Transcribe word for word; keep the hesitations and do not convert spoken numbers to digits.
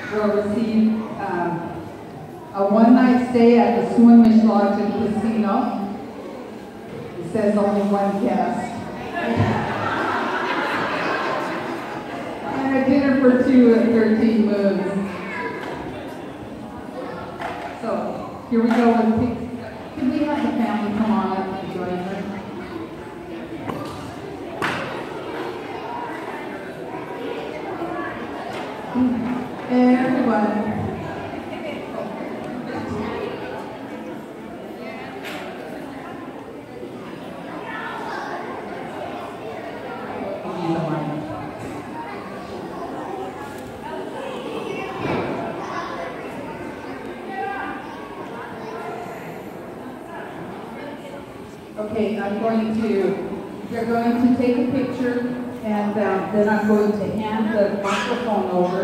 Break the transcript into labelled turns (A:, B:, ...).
A: will receive um, a one-night stay at the Swinomish Lodge and Casino. It says only one guest. And a dinner for two at thirteen Moons. So here we go with the, can we have the family come on up and join her? Everyone. Okay, I'm going to, they're going to take a picture, and um, then I'm going to hand the microphone over